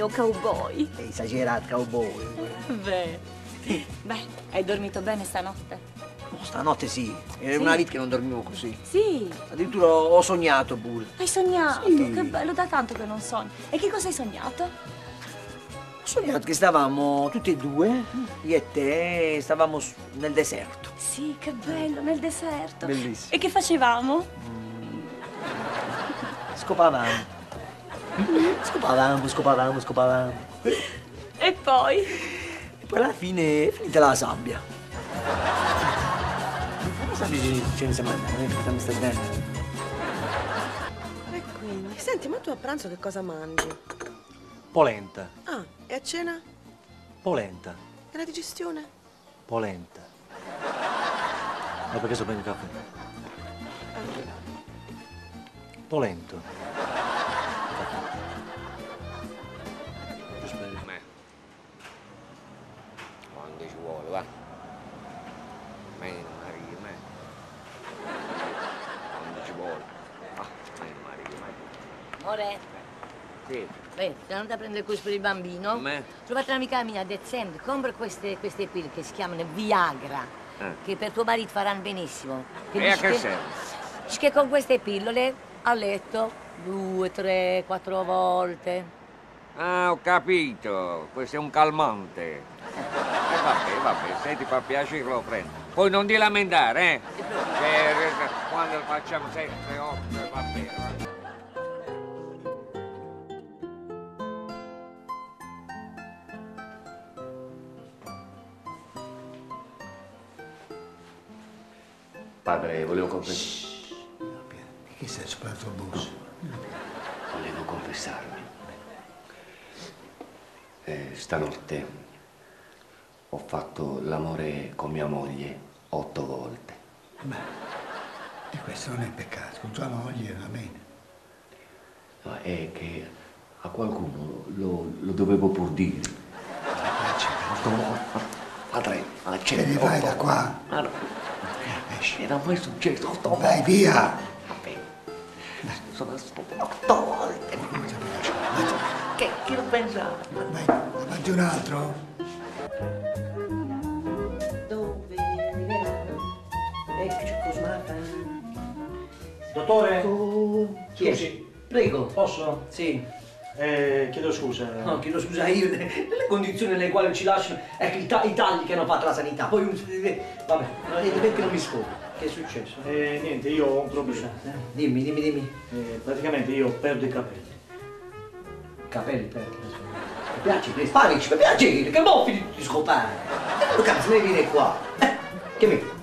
mio cowboy. È esagerato, cowboy. Beh, hai dormito bene stanotte? Oh, stanotte sì, è Sì? una vita che non dormivo così. Sì. Addirittura ho sognato pure. Hai sognato? Sì. Che bello, da tanto che non sogni. E che cosa hai sognato? Ho sognato che stavamo tutti e due, io e te, stavamo nel deserto. Sì, che bello, nel deserto. Bellissimo. E che facevamo? Scopavamo. Scopavamo. E poi? E poi alla fine è finita la sabbia. La sabbia ce ne siamo andati, non è finita, mi stai bene. E quindi, senti, ma tu a pranzo che cosa mangi? Polenta. Ah, e a cena? Polenta. E la digestione? Polenta. Ma perché sto prendendo caffè? Polento. Giusto per Me. Quando ci vuole, va. Me, Maria, me. Quando ci vuole. Ah, me, Maria, me. Amore, Sì. beh, sono andata a prendere il questo per il bambino. Me. Trovate un'amica mia a dicembre, compra queste pille che si chiamano Viagra, che per tuo marito faranno benissimo. E a dice che serve? dice che con queste pillole a letto 2, 3, 4 volte. Ah, ho capito. Questo è un calmante. Vabbè, senti, fa piacere lo prendo. Poi non ti lamentare, eh? Quando facciamo 7, 8, va bene. Padre, volevo Che sei sopra il tuo bus? volevo confessarmi. Stanotte ho fatto l'amore con mia moglie 8 volte. E questo non è peccato, con tua moglie va bene. No, è che a qualcuno lo dovevo pur dire. Padre, Te ne vai da qua. Ma no, Esci. era mai successo 8 volte. Vai via. Vabbè, sono stato 8 volte. Che non pensavo? Vai, avanti un altro. Dove Eccoci, Cosmata. Dottore? Chi è? Scusi, Prego. posso? Sì. Chiedo scusa. No, chiedo scusa io, nelle condizioni nelle quali ci lasciano, ecco i tagli che hanno fatto la sanità, poi vabbè, perché non mi scopo? Che è successo? Niente, io ho un problema. Dimmi. Praticamente io perdo i capelli. Capelli, perché? Mi piace, sparici, mi piace, che boffi di scopare. E quello cazzo ne viene qua. Che mi?